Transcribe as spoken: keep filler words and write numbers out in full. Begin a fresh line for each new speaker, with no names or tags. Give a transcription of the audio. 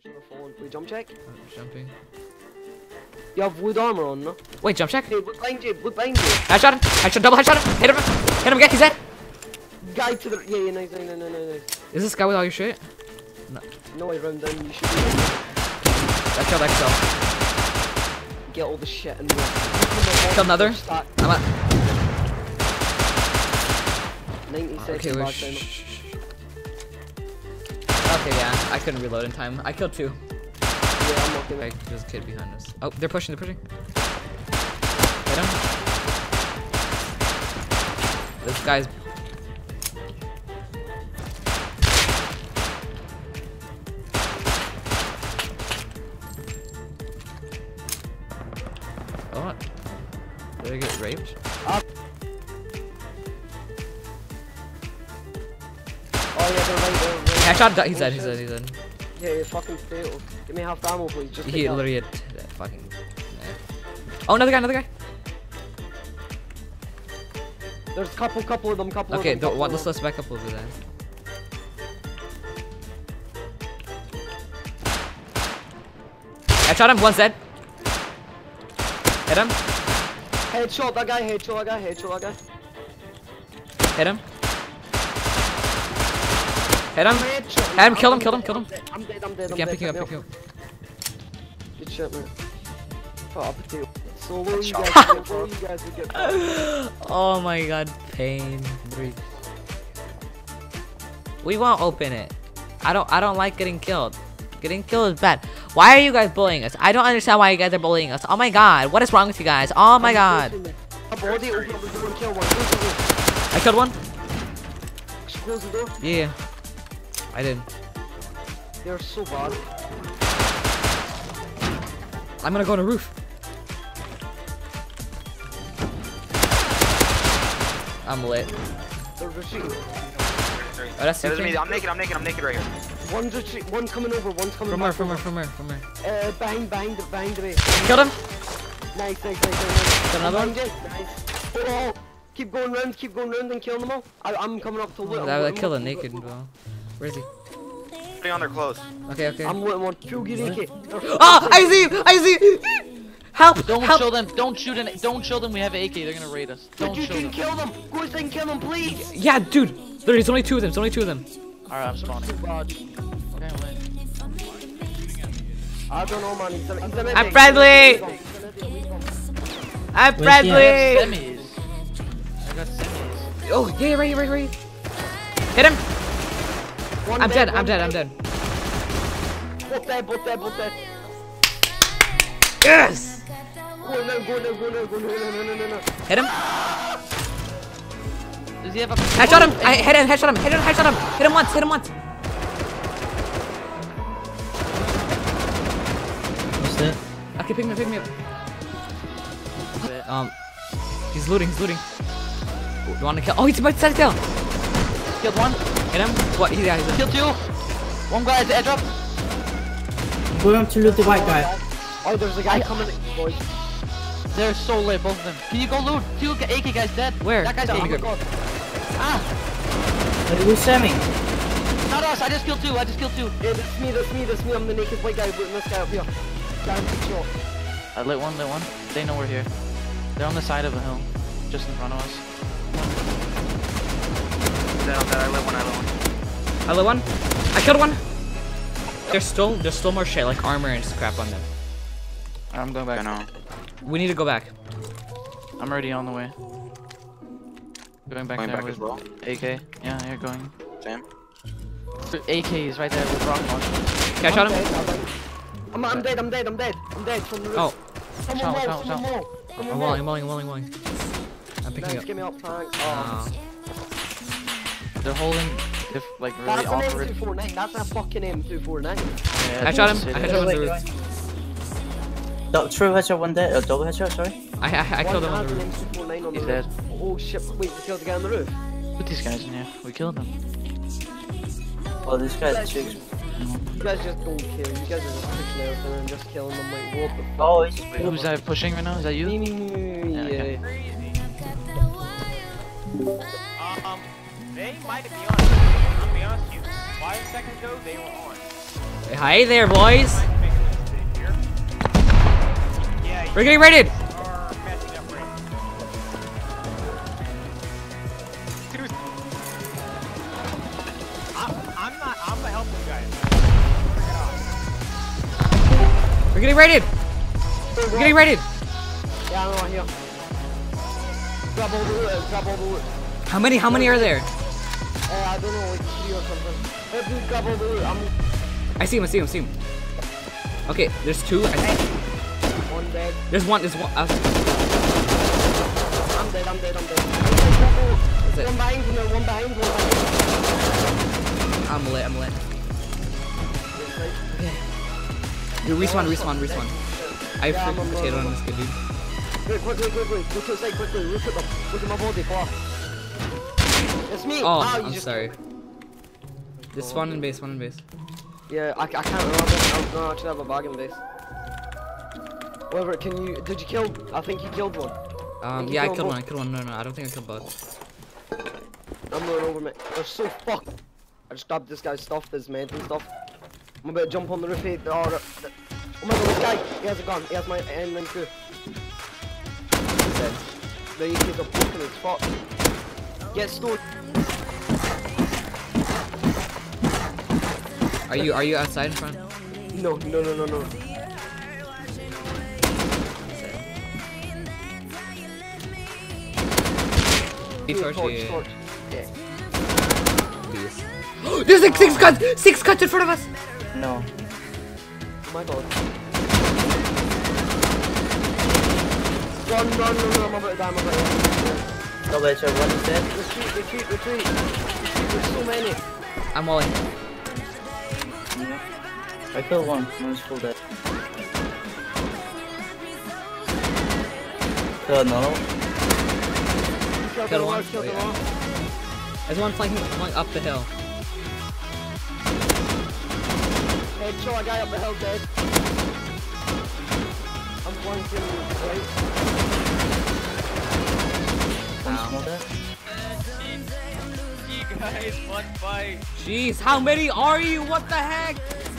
Should have fallen. Wait, jump check.
Oh, jumping.
You have wood armor on, no?
Wait, jump check.
Hey, look behind you. Look behind you.
Headshot him. Headshot. Double headshot him. Hit him. Hit him again. He's dead.
Guy to the. Yeah, yeah, nice, nice, nice, nice, nice.
Is this guy with all your shit? No.
No, I round down. You should be.
That killed X L.
Get all the shit in there.
Kill another. I'm at.
ninety
Okay,
seconds
wait,
back
shh,
down.
shh, shh. Okay, yeah, I couldn't reload in time. I killed two.
Yeah, I'm looking.
Okay, there's a kid behind us. Oh, they're pushing, they're pushing. Hit him. This guy's. Oh, what? Did I get raped?
Up. Oh yeah, they're right there. Right.
Headshot, he's
Oh,
dead, he's
shit.
dead, he's dead.
Yeah, yeah, fucking fatal. Give me half the ammo, please. Just
He
take that.
literally hit that fucking. Nah. Oh, another guy, another guy.
There's a couple, couple of them, couple
Okay,
of them.
don't, what,
couple
let's
of
let's back up over there. I shot him. One's dead. Hit him.
them. Headshot that guy, headshot that guy, headshot that guy.
Hit him. Hit him.
Headshot.
Hit him. Kill him. Kill him. Kill him.
I'm dead, I'm dead, I'm
Yeah,
dead.
pick you up.
pick
Pick
me
you up.
Good shit, man. Oh, potato. Solo, you guys, solo, you guys would get
Oh my god, pain. Three. We won't open it. I don't. I don't like getting killed. Getting killed is bad. Why are you guys bullying us? I don't understand why you guys are bullying us. Oh my god, what is wrong with you guys? Oh my god.
A body, open up the door and kill one. Close the door.
I killed one.
Close the door.
Yeah. I did.
They're so bad.
I'm gonna go on a roof. I'm lit.
They're retreating.
Oh, that's
Yeah, there's
okay.
me. I'm naked. I'm naked. I'm naked right here.
One's retreat. One's coming over. One's coming
From where?
back
From where?
over.
From where? From where?
Uh, behind, behind, the, behind the way.
Killed him.
Nice, nice, nice, nice. nice.
Got another one?
Behind you. Nice. Oh, keep going round, keep going round and killing them all. I, I'm coming up to
Oh,
little.
that, that killed a naked bro. Where is he?
Putting on their clothes.
Okay, okay.
I'm little one. Fuel gear A K.
Ah! I see him! I see him! Help!
Don't
Help!
show them. Don't shoot an. Don't show them we have an A K. They're gonna raid us. Don't
Dude, you
show
can
them.
kill them. Go inside and kill them, please.
Yeah, dude. There's only two of them. There's only two of them.
All right, I'm spawning.
Too bad.
Okay, wait.
I don't know, man. He's a, he's a
I'm friendly. I'm
I
friendly.
got semis. I got semis.
Oh, yeah, right, right, right. Hit him.
One
I'm dead.
one
I'm dead. I'm dead.
Both dead, both dead, both dead.
Yes.
Go now, go now, go now, go now, no, no, no, no, no.
Hit him.
Does he have a?
Headshot him. I hit him. Headshot him. Hit him. Headshot him. Hit him once. Hit him once.
What's that?
Okay, pick me up. Pick me up. Um, he's looting. He's looting. You want to kill? Oh, he's about to set down.
Killed one.
Hit him. What? He's yeah. He's
Killed two. One guy at the airdrop.
Going up to loot the white guy.
Oh, there's a guy coming, boys.
They're so lit, both of them. Can you go loot? Two A K guys dead.
Where?
That guy's
Oh
dead.
my
Oh my
God.
god. Ah!
Who's semi?
Not us. I just killed two. I just killed two.
Yeah, that's me, that's me, that's me. I'm the naked white guy looting this guy up here. Guaranteed shot.
I lit one. Lit one. They know we're here. They're on the side of the hill, just in front of us.
Then I'm dead. I lit one. I lit one.
I lit one. I killed one. There's still there's still more shit like armor and crap on them.
I'm going back.
I know.
We need to go back.
I'm already on the way. Going back
Going
there
back
with
as well.
A K. Yeah, you're going.
Same.
A K is right there with rock launcher.
Okay, I shot him.
I'm, I'm dead, I'm dead, I'm dead. I'm dead from the roof.
Oh,
Someone
Shout,
more,
shout,
someone
shout.
more. Someone
I'm
more.
walling, I'm walling, I'm walling, I'm walling. I'm picking
Nice,
you up.
give me up, thanks.
Oh.
Oh.
They're holding, if like really
That's an M
awkward.
two forty-nine, that's a fucking M two forty-nine.
Yeah,
I shot him.
sit
I
it.
shot him on the
Wait,
roof.
Do true headshot one dead, or double headshot, sorry.
I I, I killed him
One
on the
has an
roof.
M two forty-nine on
He's
the
dead.
roof. Oh shit, wait, we killed the guy on the roof.
Put these guys in here. We killed them.
Oh, this guy's chicks.
You guys just don't kill, you guys are just pushing everything and just killing them like what the fuck.
Oh, he's
Wait, who's that pushing right now? Is that
Me,
you?
me, me, me, me,
Yeah,
yeah.
okay.
Um, they might be on. I'll be honest with you. Five seconds ago, they were on.
Hi there, boys. We're getting raided.
I'm not. I'm gonna help you guys.
We're getting raided. We're getting raided.
Yeah, I'm right here. Grab all the loot, uh, grab all the loot.
How many? How many are there?
Uh, I don't know, like three or something. Uh, dude, grab all the loot. I'm
I see him. I see him. I see him. Okay, there's two. I see.
one dead.
There's one. There's one. Uh,
I'm dead, I'm dead, I'm dead.
That's it.
One behind, you know, one behind, one behind.
I'm lit. I'm lit.
Okay.
Dude, respawn. Respawn. Respawn. I have
Yeah, I'm
freaking
on
potato
board.
on this good dude.
Quick, quickly, quickly. Look to the side, quickly. Look at them. Look at my body, far. It's me.
Oh,
ah, you
I'm
just...
sorry. Just spawn in base. Spawn in base.
Yeah, I, I can't remember. I, no, I actually have a bag in base. Whatever, can you... Did you kill... I think you killed one.
Um,
you
yeah, I
killed
killed one.
both.
I killed one. No, no, I don't think I killed both.
I'm running over, mate. They're so fucked. I just grabbed this guy's stuff, his meds and stuff. I'm about to jump on the roof. Here. Oh, the, the, oh my god, this guy! He has a gun. He has my end ring too. He's dead. The E Ks are broken as fuck. Get stoned.
Are you are you outside in front?
No, no, no, no, no.
Be torch,
torch,
yeah.
torch. Yeah.
Please. There's like six cuts! Six cuts in front of us!
No.
Oh my god. Run, run, run, run, I'm about to die, I'm about to die.
Double headshot, one is dead.
Retreat, retreat, retreat. Retreat, there's so many.
I'm walling.
Yeah. I killed one, one's full dead. Kill another one.
Kill
Kill
the
one.
one, kill
Oh,
the
yeah.
one.
There's one flanking, flanking up the hill.
Headshot, a guy up the hill dead. I'm flanking right.
One's
Ow.
more dead.
You guys, one fight.
Jeez, how many are you? What the heck?